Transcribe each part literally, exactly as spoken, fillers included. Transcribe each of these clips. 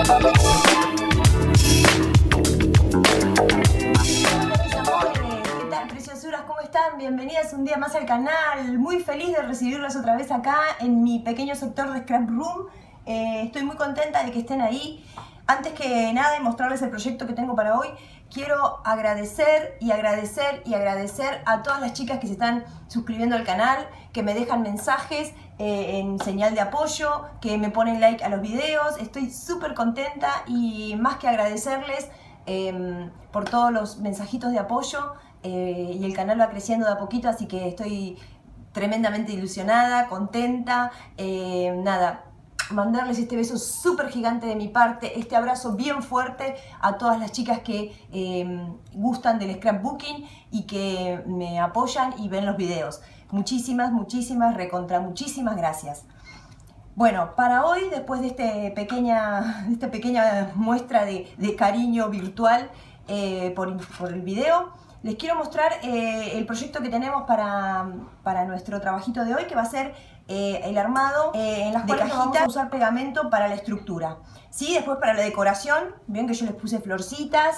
¿Cómo están? Bienvenidas un día más al canal. Muy feliz de recibirlas otra vez acá en mi pequeño sector de Scrap Room. Eh, estoy muy contenta de que estén ahí. Antes que nada, y mostrarles el proyecto que tengo para hoy, quiero agradecer y agradecer y agradecer a todas las chicas que se están suscribiendo al canal, que me dejan mensajes eh, en señal de apoyo, que me ponen like a los videos. Estoy súper contenta y más que agradecerles eh, por todos los mensajitos de apoyo. Eh, y el canal va creciendo de a poquito, así que estoy tremendamente ilusionada, contenta. Eh, nada, mandarles este beso súper gigante de mi parte, este abrazo bien fuerte a todas las chicas que eh, gustan del scrapbooking y que me apoyan y ven los videos. Muchísimas, muchísimas, recontra, muchísimas gracias. Bueno, para hoy, después de, este pequeña, de esta pequeña muestra de, de cariño virtual eh, por, por el video, les quiero mostrar eh, el proyecto que tenemos para, para nuestro trabajito de hoy, que va a ser eh, el armado eh, en las cuales vamos a usar pegamento para la estructura. ¿Sí? Después para la decoración, ven que yo les puse florcitas,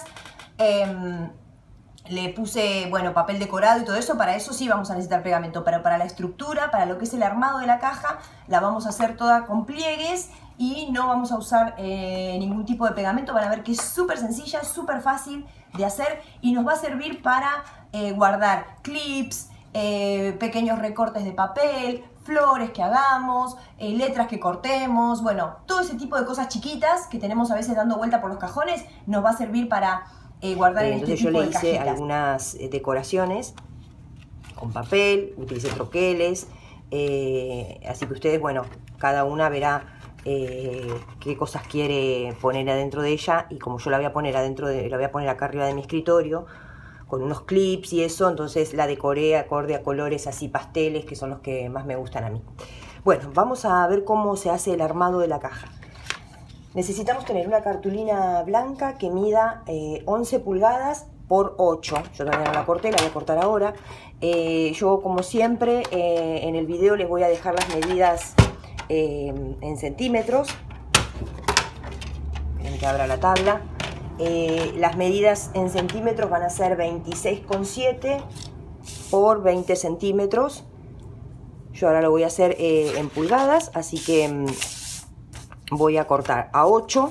eh, le puse, bueno, papel decorado y todo eso. Para eso sí vamos a necesitar pegamento, pero para la estructura, para lo que es el armado de la caja, la vamos a hacer toda con pliegues y no vamos a usar eh, ningún tipo de pegamento. Van a ver que es súper sencilla, súper fácil de hacer y nos va a servir para eh, guardar clips, eh, pequeños recortes de papel, flores que hagamos, eh, letras que cortemos, bueno, todo ese tipo de cosas chiquitas que tenemos a veces dando vuelta por los cajones, nos va a servir para eh, guardar eh, en este tipo de cajitas. Entonces yo le hice algunas eh, decoraciones con papel, utilicé troqueles, eh, así que ustedes, bueno, cada una verá Eh, qué cosas quiere poner adentro de ella, y como yo la voy a poner adentro de, la voy a poner acá arriba de mi escritorio con unos clips y eso, entonces la decoré acorde a colores así pasteles, que son los que más me gustan a mí. Bueno, vamos a ver cómo se hace el armado de la caja. Necesitamos tener una cartulina blanca que mida eh, once pulgadas por ocho. Yo todavía no la corté, la voy a cortar ahora. Eh, yo, como siempre, eh, en el video les voy a dejar las medidas Eh, en centímetros. Miren que abra la tabla. Eh, las medidas en centímetros van a ser veintiséis coma siete por veinte centímetros. Yo ahora lo voy a hacer eh, en pulgadas, así que mm, voy a cortar a ocho.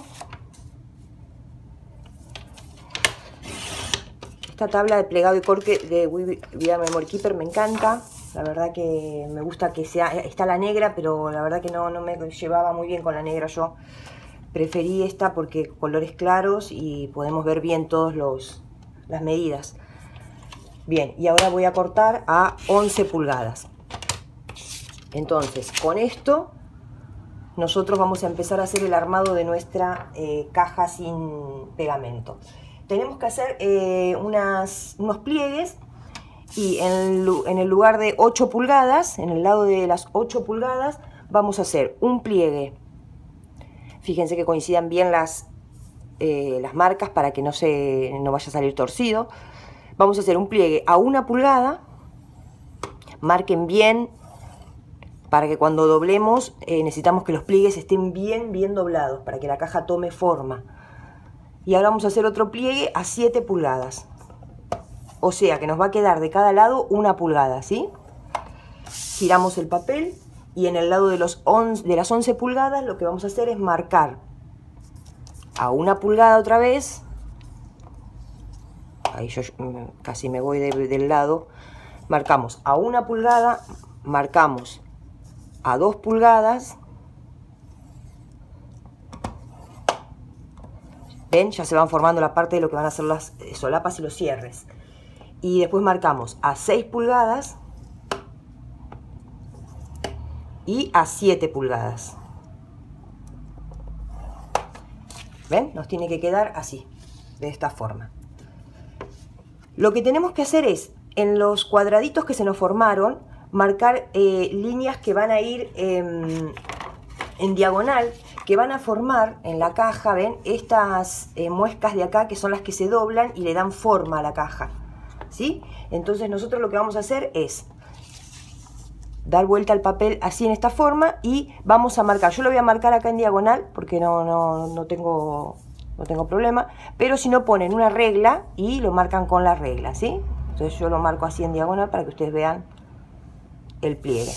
Esta tabla de plegado y corte de Vida Memory Keeper me encanta. La verdad que me gusta que sea, está la negra, pero la verdad que no, no me llevaba muy bien con la negra. Yo preferí esta porque colores claros y podemos ver bien todas las medidas. Bien, y ahora voy a cortar a once pulgadas. Entonces, con esto, nosotros vamos a empezar a hacer el armado de nuestra eh, caja sin pegamento. Tenemos que hacer eh, unas, unos pliegues. Y en, en el lugar de ocho pulgadas, en el lado de las ocho pulgadas, vamos a hacer un pliegue. Fíjense que coincidan bien las, eh, las marcas para que no, se, no vaya a salir torcido. Vamos a hacer un pliegue a una pulgada. Marquen bien para que cuando doblemos eh, necesitamos que los pliegues estén bien, bien doblados para que la caja tome forma. Y ahora vamos a hacer otro pliegue a siete pulgadas. O sea que nos va a quedar de cada lado una pulgada, ¿sí? Giramos el papel y en el lado de, los once, de las once pulgadas lo que vamos a hacer es marcar a una pulgada otra vez. Ahí yo casi me voy de, del lado. Marcamos a una pulgada, marcamos a dos pulgadas. ¿Ven? Ya se van formando la parte de lo que van a ser las solapas y los cierres. Y después marcamos a seis pulgadas y a siete pulgadas. ¿Ven? Nos tiene que quedar así, de esta forma. Lo que tenemos que hacer es, en los cuadraditos que se nos formaron, marcar eh, líneas que van a ir eh, en diagonal, que van a formar en la caja, ¿ven? Estas eh, muescas de acá, que son las que se doblan y le dan forma a la caja, ¿sí? Entonces nosotros lo que vamos a hacer es dar vuelta al papel así en esta forma y vamos a marcar. Yo lo voy a marcar acá en diagonal porque no, no, no, tengo, no tengo problema, pero si no ponen una regla y lo marcan con la regla, ¿sí? Entonces yo lo marco así en diagonal para que ustedes vean el pliegue.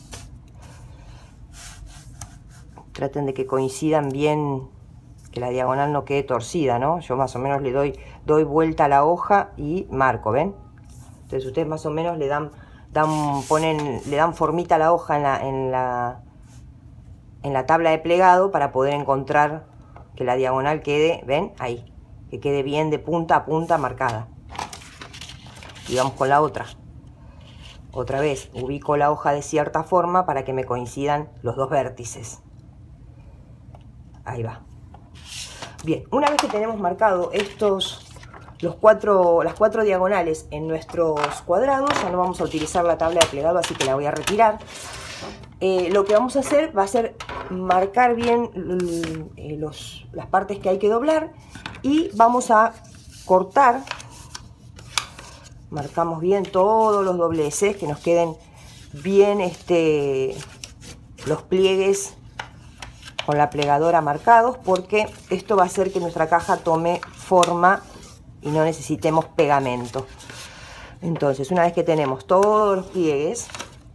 Traten de que coincidan bien, que la diagonal no quede torcida, ¿no? Yo más o menos le doy, doy vuelta a la hoja y marco, ¿ven? Entonces ustedes más o menos le dan, dan, ponen, le dan formita a la hoja en la, en la, en la tabla de plegado para poder encontrar que la diagonal quede, ¿ven? Ahí, que quede bien de punta a punta marcada. Y vamos con la otra. Otra vez, ubico la hoja de cierta forma para que me coincidan los dos vértices. Ahí va. Bien, una vez que tenemos marcado estos, los cuatro, las cuatro diagonales en nuestros cuadrados, ya no vamos a utilizar la tabla de plegado, así que la voy a retirar. Eh, lo que vamos a hacer va a ser marcar bien los, las partes que hay que doblar y vamos a cortar. Marcamos bien todos los dobleces, que nos queden bien este, los pliegues con la plegadora marcados, porque esto va a hacer que nuestra caja tome forma y no necesitemos pegamento. Entonces, una vez que tenemos todos los pliegues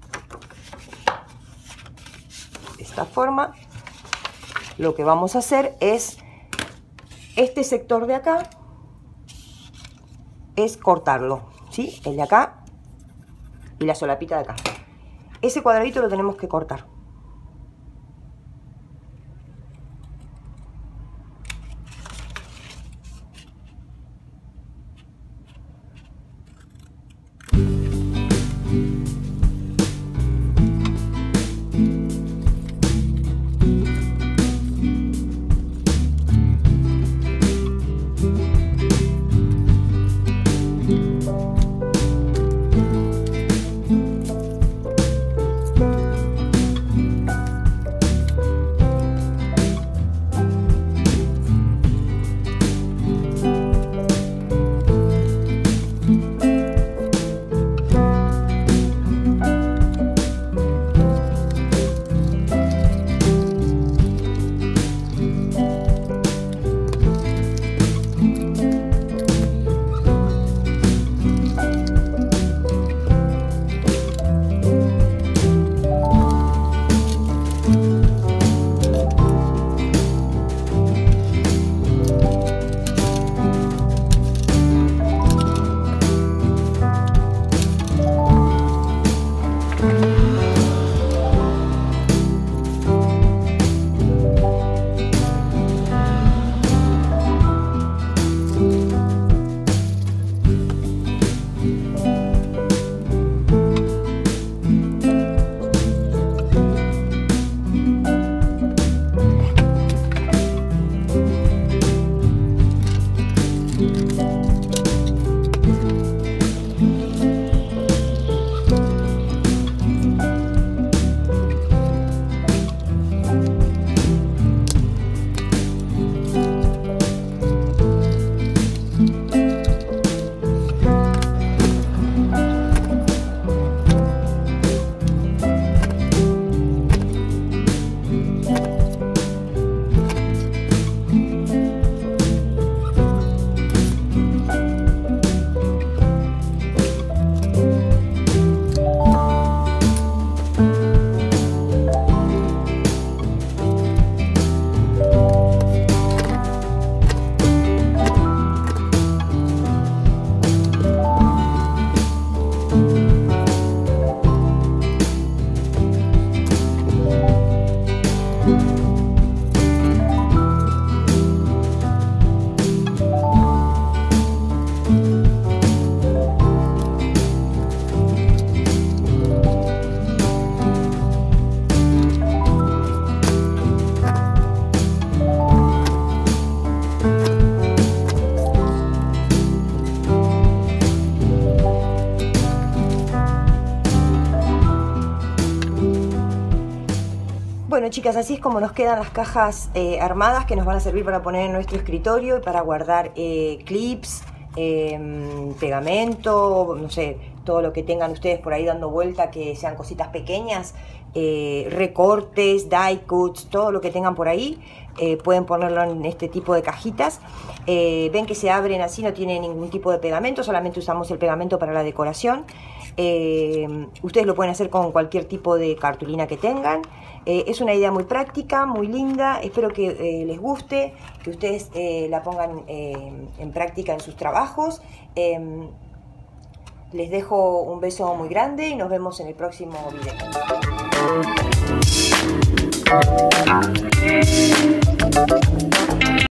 de esta forma, lo que vamos a hacer es este sector de acá es cortarlo, ¿sí? El de acá y la solapita de acá. Ese cuadradito lo tenemos que cortar. Bueno, chicas, así es como nos quedan las cajas eh, armadas, que nos van a servir para poner en nuestro escritorio y para guardar eh, clips, eh, pegamento, no sé, todo lo que tengan ustedes por ahí dando vuelta, que sean cositas pequeñas, eh, recortes, die cuts, todo lo que tengan por ahí, eh, pueden ponerlo en este tipo de cajitas. Eh, ven que se abren así, no tiene ningún tipo de pegamento, solamente usamos el pegamento para la decoración. Eh, ustedes lo pueden hacer con cualquier tipo de cartulina que tengan. Eh, es una idea muy práctica, muy linda, espero que eh, les guste, que ustedes eh, la pongan eh, en práctica en sus trabajos. Eh, les dejo un beso muy grande y nos vemos en el próximo video.